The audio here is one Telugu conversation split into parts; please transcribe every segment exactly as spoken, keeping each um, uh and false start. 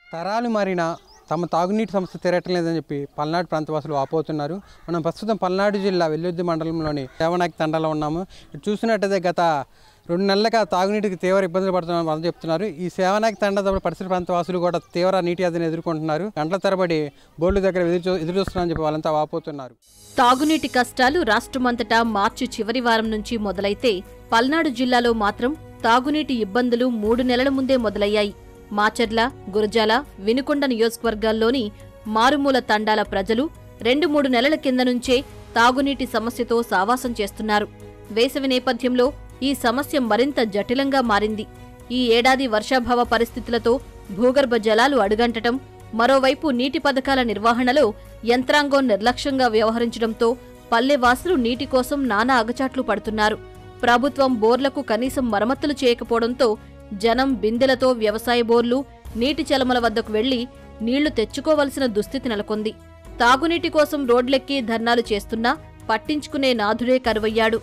తరాలు మారిన తమ తాగునీటి సమస్య తీరటం లేదని చెప్పి పల్నాడు ప్రాంతవాసులు వాపోతున్నారు. మనం ప్రస్తుతం పల్నాడు జిల్లా వెల్లుర్తి మండలంలోని సేవనాయక తండాలో ఉన్నాము. ఇటు చూసినట్టయితే గత రెండు నెలలుగా తాగునీటికి తీవ్ర ఇబ్బందులు పడుతున్నారని వాళ్ళు చెప్తున్నారు. ఈ సేవనాయక తండా పరిసర ప్రాంతవాసులు కూడా తీవ్ర నీటి అదిని ఎదుర్కొంటున్నారు. గంటల తరబడి బోర్డు దగ్గర ఎదురు ఎదురు చూస్తున్నారని చెప్పి వాళ్ళంతా వాపోతున్నారు. తాగునీటి కష్టాలు రాష్ట్రమంతటా మార్చి చివరి వారం నుంచి మొదలైతే పల్నాడు జిల్లాలో మాత్రం తాగునీటి ఇబ్బందులు మూడు నెలల ముందే మొదలయ్యాయి. మాచర్ల, గురజాల, వినుకొండ నియోజకవర్గాల్లోని మారుమూల తండాల ప్రజలు రెండు మూడు నెలల కింద నుంచే తాగునీటి సమస్యతో సావాసం చేస్తున్నారు. వేసవి నేపథ్యంలో ఈ సమస్య మరింత జటిలంగా మారింది. ఈ ఏడాది వర్షాభావ పరిస్థితులతో భూగర్భ జలాలు అడుగంటటం, మరోవైపు నీటి పథకాల నిర్వహణలో యంత్రాంగం నిర్లక్ష్యంగా వ్యవహరించడంతో పల్లెవాసులు నీటి కోసం నానా అగచాట్లు పడుతున్నారు. ప్రభుత్వం బోర్లకు కనీసం మరమ్మతులు చేయకపోవడంతో జనం బిందెలతో వ్యవసాయ బోర్లు, నీటి చలమల వద్దకు వెళ్లి నీళ్లు తెచ్చుకోవలసిన దుస్థితి నెలకొంది. తాగునీటి కోసం రోడ్లెక్కి ధర్నాలు చేస్తున్నా పట్టించుకునే నాథుడే కరువయ్యాడు.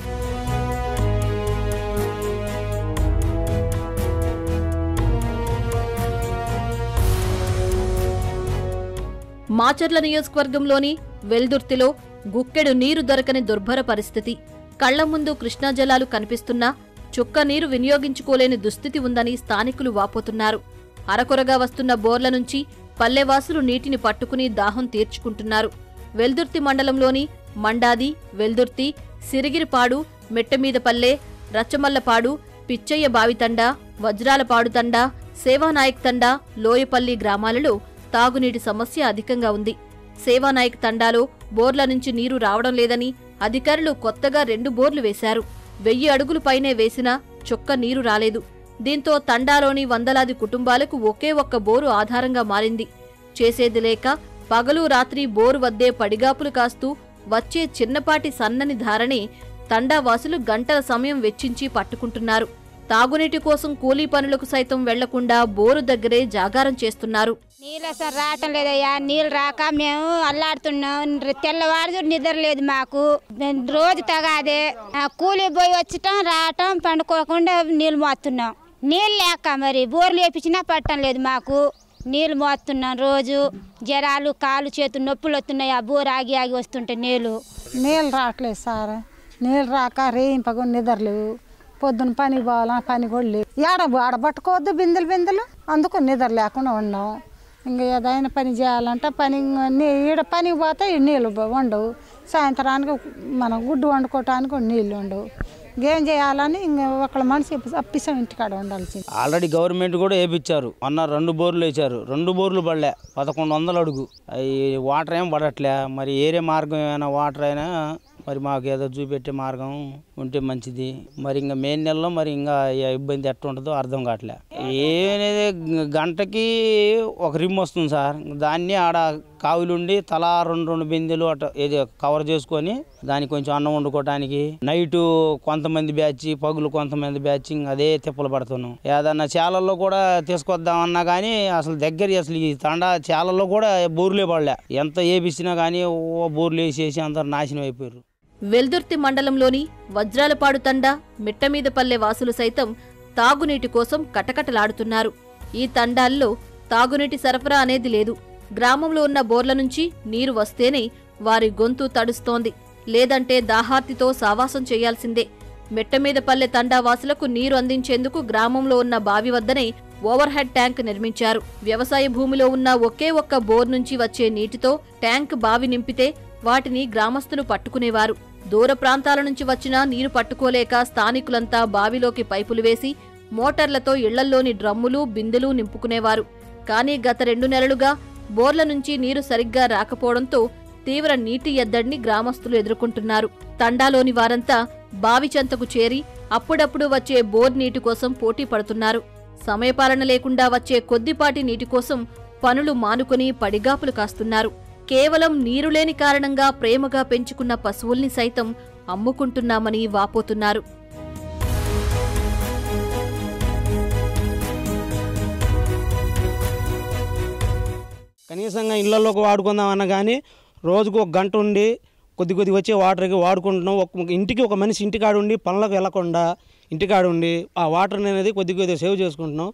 మాచర్ల నియోజకవర్గంలోని వెల్దుర్తిలో గుక్కెడు నీరు దొరకని దుర్భర పరిస్థితి. కళ్ల ముందు కృష్ణా జలాలు కనిపిస్తున్నా చుక్క నీరు వినియోగించుకోలేని దుస్థితి ఉందని స్థానికులు వాపోతున్నారు. అరకొరగా వస్తున్న బోర్ల నుంచి పల్లెవాసులు నీటిని పట్టుకుని దాహం తీర్చుకుంటున్నారు. వెల్దుర్తి మండలంలోని మండాది, వెల్దుర్తి, సిరిగిరిపాడు, మెట్టమీదపల్లె, రచ్చమల్లపాడు, పిచ్చయ్య బావితండా, వజ్రాలపాడు తండా, సేవానాయక్ తండా, లోయపల్లి గ్రామాలలో తాగునీటి సమస్య అధికంగా ఉంది. సేవానాయక్ తండాలో బోర్ల నుంచి నీరు రావడం లేదని అధికారులు కొత్తగా రెండు బోర్లు వేశారు. వెయ్యి అడుగులు పైనే వేసినా చొక్క నీరు రాలేదు. దీంతో తండాలోని వందలాది కుటుంబాలకు ఒకే ఒక్క బోరు ఆధారంగా మారింది. చేసేది లేక పగలు రాత్రి బోరు వద్దే పడిగాపులు కాస్తూ వచ్చే చిన్నపాటి సన్నని ధారనే తండావాసులు గంటల సమయం వెచ్చించి పట్టుకుంటున్నారు. తాగునీటి కోసం కూలీ పనులకు సైతం వెళ్లకుండా బోరు దగ్గరే జాగారం చేస్తున్నారు. నీళ్ళు అసలు రావటం లేదయ్యా. నీళ్ళు రాక మేము అల్లాడుతున్నాం. తెల్లవారు నిద్ర లేదు మాకు. రోజు తగాదే కూలీ పోయి వచ్చటం రావటం, పండుకోకుండా నీళ్ళు మోస్తున్నాం. నీళ్ళు లేక మరి బోర్లు వేపించినా పట్టడం లేదు మాకు. నీళ్ళు మోస్తున్నాం రోజు. జ్వరాలు, కాలు చేతులు నొప్పులు వస్తున్నాయి. ఆ బోరు ఆగి ఆగి వస్తుంటే నీళ్ళు నీళ్ళు రావట్లేదు సార్. నీళ్ళు రాక రేయింపగా నిద్రలేవు. పొద్దున్న పని పోవాలా, పని కూడా లేవు. ఏడ ఆడ పట్టుకోవద్దు బిందెలు బిందెలు. అందుకు నిద్ర లేకుండా ఉన్నాం. ఇంకా ఏదైనా పని చేయాలంటే పని ఈడ పనికి పోతే నీళ్ళు ఉండవు. సాయంత్రానికి మనం గుడ్డు వండుకోవటానికి నీళ్ళు ఉండవు. ఏం చేయాలని ఇంకా ఒకళ్ళ మనిషి అప్పిసాం ఇంటికాడ ఉండాల్సింది. ఆల్రెడీ గవర్నమెంట్ కూడా వేయించారు. మొన్న రెండు బోర్లు వేసారు. రెండు బోర్లు పడలే, పదకొండు వందలు అడుగు. అవి వాటర్ ఏం పడట్లే. మరి ఏరే మార్గం ఏమైనా వాటర్ అయినా మరి మాకు ఏదో చూపెట్టే మార్గం ఉంటే మంచిది. మరి ఇంకా మే నెలలో మరి ఇంకా ఇబ్బంది ఎట్లా ఉంటుందో అర్థం కావట్లే. ఏమనేది గంటకి ఒక రిమ్ వస్తుంది సార్. దాన్ని ఆడ కావులుండి తలా రెండు రెండు బిందెలు అట ఏది కవర్ చేసుకొని దానికి కొంచెం అన్నం వండుకోవటానికి నైటు కొంతమంది బ్యాచ్, పగులు కొంతమంది బ్యాచ్ అదే తిప్పలు పడుతున్నాం. ఏదన్నా చేలల్లో కూడా తీసుకొద్దామన్నా కానీ అసలు దగ్గర అసలు ఈ తండా చేలల్లో కూడా బోర్లే పడలే. ఎంత ఏపిచ్చినా కానీ ఓ బోర్లు వేసేసి అందరు నాశనం అయిపోయారు. వెల్దుర్తి మండలంలోని వజ్రాలపాడు తండా, మిట్టమీదపల్లె వాసులు సైతం తాగునీటి కోసం కటకటలాడుతున్నారు. ఈ తండాల్లో తాగునీటి సరఫరా అనేది లేదు. గ్రామంలో ఉన్న బోర్ల నుంచి నీరు వస్తేనే వారి గొంతు తడుస్తోంది. లేదంటే దాహార్తితో సావాసం చేయాల్సిందే. మెట్టమీదపల్లె తండా వాసులకు నీరు అందించేందుకు గ్రామంలో ఉన్న బావి వద్దనే ఓవర్ హెడ్ ట్యాంక్ నిర్మించారు. వ్యవసాయ భూమిలో ఉన్న ఒకే ఒక్క బోర్ నుంచి వచ్చే నీటితో ట్యాంక్ బావి నింపితే వాటిని గ్రామస్తులు పట్టుకునేవారు. దూర ప్రాంతాల నుంచి వచ్చినా నీరు పట్టుకోలేక స్థానికులంతా బావిలోకి పైపులు వేసి మోటార్లతో ఇళ్లల్లోని డ్రమ్ములు, బిందెలు నింపుకునేవారు. కానీ గత రెండు నెలలుగా బోర్ల నుంచి నీరు సరిగ్గా రాకపోవడంతో తీవ్ర నీటి ఎద్దడిని గ్రామస్తులు ఎదుర్కొంటున్నారు. తండాలోని వారంతా బావి చెంతకు చేరి అప్పుడప్పుడు వచ్చే బోర్ నీటి కోసం పోటీ పడుతున్నారు. సమయపాలన లేకుండా వచ్చే కొద్దిపాటి నీటి కోసం పనులు మానుకొని పడిగాపులు కాస్తున్నారు. కేవలం నీరులేని కారణంగా ప్రేమగా పెంచుకున్న పశువుల్ని సైతం అమ్ముకుంటున్నామని వాపోతున్నారు. కనీసంగా ఇళ్లలోకి వాడుకుందామన్నా కానీ రోజుకు ఒక గంట ఉండి కొద్ది కొద్ది వచ్చే వాటర్కి వాడుకుంటున్నాం. ఒక ఇంటికి ఒక మనిషి ఇంటికాడ ఉండి పనులకు వెళ్లకుండా ఇంటికాడ ఉండి ఆ వాటర్ అనేది కొద్ది కొద్దిగా సేవ్ చేసుకుంటున్నాం.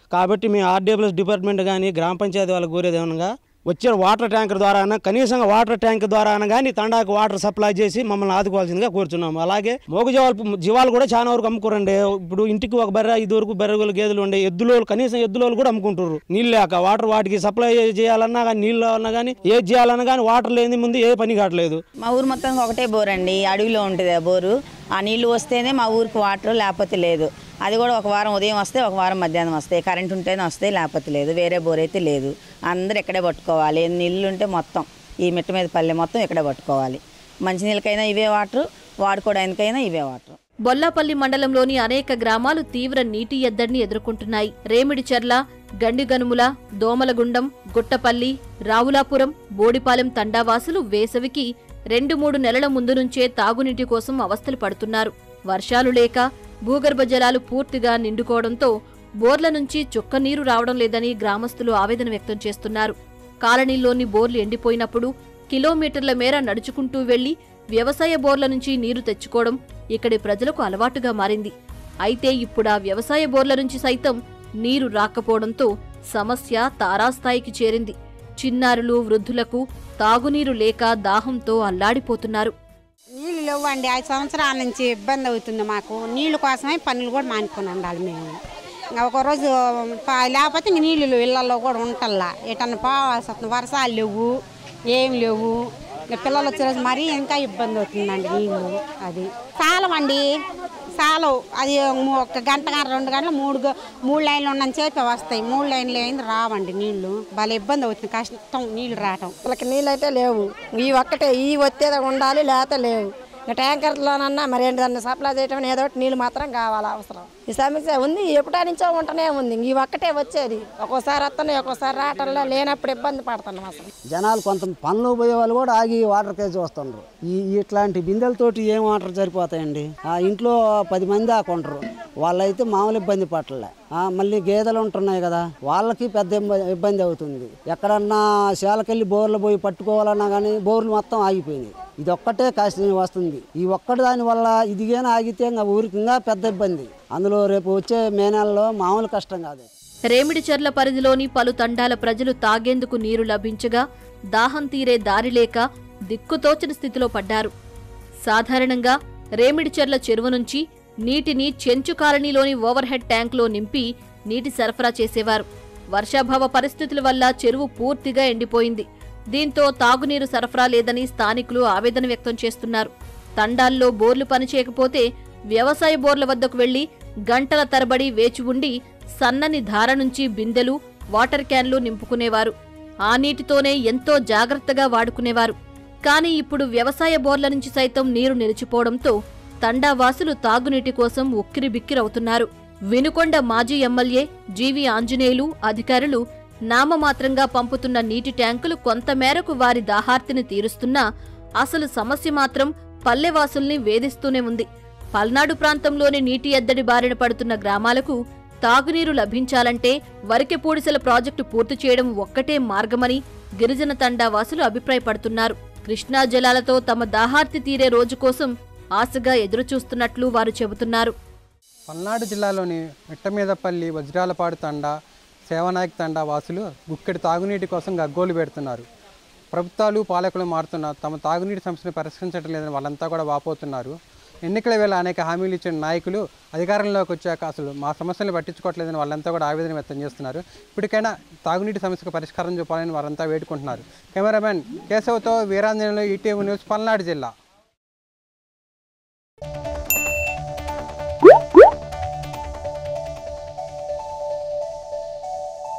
కాబట్టి మీ ఆర్డీఎఫ్ఎస్ డిపార్ట్మెంట్ కానీ గ్రామ పంచాయతీ వాళ్ళకి కోరేది ఏమనగా వచ్చే వాటర్ ట్యాంకర్ ద్వారా కనీసంగా వాటర్ ట్యాంక్ ద్వారా కానీ తండాకు వాటర్ సప్లై చేసి మమ్మల్ని ఆదుకోవాల్సిందిగా కోరుచున్నాము. అలాగే మోగ జీవాలు జీవాలు కూడా చాలా వరకు అమ్ముకోరండి. ఇప్పుడు ఇంటికి ఒక బర్రె ఇది వరకు బర్రెలు గేదెలు ఉండే ఎద్దులోలు కనీసం ఎద్దులోలు కూడా అమ్ముకుంటారు. నీళ్ళు లేక వాటర్ వాటికి సప్లై చేయాలన్నా కానీ నీళ్ళు అన్నా కానీ ఏది చేయాలన్నా కానీ వాటర్ లేని ముందు ఏ పని కావట్లేదు. మా ఊరు మొత్తం ఒకటే బోర్ అండి, అడవిలో ఉంటుంది ఆ బోరు. ఆ నీళ్లు వస్తేనే మా ఊరికి వాటర్, లేకపోతే లేదు. అది కూడా ఒక వారం ఉదయం వస్తే ఒక వారం మధ్యాహ్నం వస్తాయి. కరెంట్ ఉంటేనే వస్తాయి, లేకపోతే లేదు. వేరే బోర్ అయితే లేదు. అందరూ ఇక్కడే పట్టుకోవాలి. నీళ్ళు ఉంటే మొత్తం ఈ మిట్ట మీద పల్లె మొత్తం ఇక్కడే పట్టుకోవాలి. మంచినీళ్ళకైనా ఇవే వాటర్, వాడుకోవడానికైనా ఇవే వాటర్. బొల్లాపల్లి మండలంలోని అనేక గ్రామాలు తీవ్ర నీటి ఎద్దడిని ఎదుర్కొంటున్నాయి. రేమిడిచెర్ల, గండిగనుముల, దోమలగుండం, గుట్టపల్లి, రావులాపురం, బోడిపాలెం తండావాసులు వేసవికి రెండు మూడు నెలల ముందు నుంచే తాగునీటి కోసం అవస్థలు పడుతున్నారు. వర్షాలు లేక భూగర్భ జలాలు పూర్తిగా నిండుకోవడంతో బోర్ల నుంచి చుక్క నీరు రావడం లేదని గ్రామస్తులు ఆవేదన వ్యక్తం చేస్తున్నారు. కాలనీల్లోని బోర్లు ఎండిపోయినప్పుడు కిలోమీటర్ల మేర నడుచుకుంటూ వెళ్లి వ్యవసాయ బోర్ల నుంచి నీరు తెచ్చుకోవడం ఇక్కడి ప్రజలకు అలవాటుగా మారింది. అయితే ఇప్పుడా వ్యవసాయ బోర్ల నుంచి సైతం నీరు రాకపోవడంతో సమస్య తారాస్థాయికి చేరింది. చిన్నారులు, వృద్ధులకు తాగునీరు లేక దాహంతో అల్లాడిపోతున్నారు. నీళ్ళు లేవండి. ఐదు సంవత్సరాల నుంచి ఇబ్బంది అవుతుంది మాకు. నీళ్ళు కోసమే పనులు కూడా మానుకొని ఉండాలి మేము. ఒకరోజు లేకపోతే ఇంక నీళ్ళు ఇళ్లలో కూడా ఉంటల్లా. ఎటన్నా పోవాల్సి వస్తుంది. వర్షాలు లేవు, ఏం లేవు. ఇంకా పిల్లలు వచ్చే రోజు మరీ ఇంకా ఇబ్బంది అవుతుందండి నీళ్ళు. అది చాలవండి, చాలు. అది ఒక గంట కానీ రెండు గంటలు మూడు మూడు లైన్లు ఉన్న చేపే వస్తాయి. మూడు లైన్లు అయింది రావండి నీళ్లు. భలే ఇబ్బంది అవుతుంది, కష్టం నీళ్లు రావటం. వాళ్ళకి నీళ్ళు అయితే లేవు. ఈ ఒక్కటే ఈ వచ్చేది ఉండాలి, లేకపోతే లేవు. ట్యాంకర్లోనన్నా మరి ఏంటి సప్లై చేయటం ఏదో ఒకటి నీళ్ళు మాత్రం కావాలి, అవసరం. ఈ సమస్య ఉంది, ఎప్పుడా నుంచో ఉంటూనే ఉంది. ఈ ఒక్కటే వచ్చేది. ఒక్కోసారి వస్తున్నాయి, ఒక్కోసారి రావటంలో లేనప్పుడు ఇబ్బంది పడుతున్నాం. అసలు జనాలు కొంత పనులు పోయే వాళ్ళు కూడా ఆగి వాటర్ కేసు వస్తుండ్రు. ఈ ఇట్లాంటి బిందెలతోటి ఏం వాటర్ సరిపోతాయండి. ఆ ఇంట్లో పది మంది ఆకుంటారు, వాళ్ళైతే మామూలు ఇబ్బంది పట్టలే. మళ్ళీ గేదెలు ఉంటున్నాయి కదా, వాళ్ళకి పెద్ద ఇబ్బంది అవుతుంది. ఎక్కడన్నా శాలకెళ్ళి బోర్లు పోయి పట్టుకోవాలన్నా కానీ బోర్లు మొత్తం ఆగిపోయినాయి. ఇది ఒక్కటే కాస్త వస్తుంది. ఈ ఒక్కటి దాని వల్ల ఇదిగైనా ఆగితే ఇంకా ఊరికి ఇంకా పెద్ద ఇబ్బంది. అందులో రేపు వచ్చే మే నెలలో మామూలు కష్టం కాదు. రేమిడిచెర్ల పరిధిలోని పలు తండాల ప్రజలు తాగేందుకు నీరు లభించగా దాహం తీరే దారి లేక దిక్కుతోచని స్థితిలో పడ్డారు. సాధారణంగా రేమిడిచెర్ల చెరువు నుంచి నీటిని చెంచు కాలనీలోని ఓవర్ హెడ్ ట్యాంకులో నింపి నీటి సరఫరా చేసేవారు. వర్షాభావ పరిస్థితుల వల్ల చెరువు పూర్తిగా ఎండిపోయింది. దీంతో తాగునీరు సరఫరా లేదని స్థానికులు ఆవేదన వ్యక్తం చేస్తున్నారు. తండాల్లో బోర్లు పనిచేయకపోతే వ్యవసాయ బోర్ల వద్దకు వెళ్లి గంటల తరబడి వేచి ఉండి సన్నని ధార నుంచి బిందెలు, వాటర్ క్యాన్లు నింపుకునేవారు. ఆ నీటితోనే ఎంతో జాగ్రత్తగా వాడుకునేవారు. కానీ ఇప్పుడు వ్యవసాయ బోర్ల నుంచి సైతం నీరు నిలిచిపోవడంతో తండావాసులు తాగునీటి కోసం ఉక్కిరిబిక్కిరవుతున్నారు. వినుకొండ మాజీ ఎమ్మెల్యే జీవి ఆంజనేయులు అధికారులు నామమాత్రంగా పంపుతున్న నీటి ట్యాంకులు కొంతమేరకు వారి దాహార్తిని తీరుస్తున్నా అసలు సమస్య మాత్రం పల్లెవాసుల్ని వేధిస్తూనే ఉంది. పల్నాడు ప్రాంతంలోని నీటి ఎద్దడి బారిన పడుతున్న గ్రామాలకు తాగునీరు లభించాలంటే వరికెపూడిసెల ప్రాజెక్టు పూర్తి చేయడం ఒక్కటే మార్గమని గిరిజన తండావాసులు అభిప్రాయపడుతున్నారు. కృష్ణా జలాలతో తమ దాహార్తి తీరే రోజు కోసం ఆశగా ఎదురుచూస్తున్నట్లు వారు చెబుతున్నారు. పల్నాడు జిల్లాలోని మిట్టమీదపల్లి, వజ్రాలపాడు తండా, సేవనాయక్ తండా వాసులు గుక్కెడి తాగునీటి కోసం గగ్గోలు పెడుతున్నారు. ప్రభుత్వాలు, పాలకులు మారుతున్న తమ తాగునీటి సమస్యను పరిష్కరించడం లేదని వాళ్ళంతా కూడా వాపోతున్నారు. ఎన్నికల వేళ అనేక హామీలు ఇచ్చిన నాయకులు అధికారంలోకి వచ్చాక అసలు మా సమస్యలను పట్టించుకోవట్లేదని వాళ్ళంతా కూడా ఆవేదన వ్యక్తం చేస్తున్నారు. ఇప్పటికైనా తాగునీటి సమస్యకు పరిష్కారం చూపాలని వారంతా వేడుకుంటున్నారు. కెమెరామెన్ కేశవ్తో వీరాంజనేయులు, ఈటీవీ న్యూస్, పల్నాడు జిల్లా.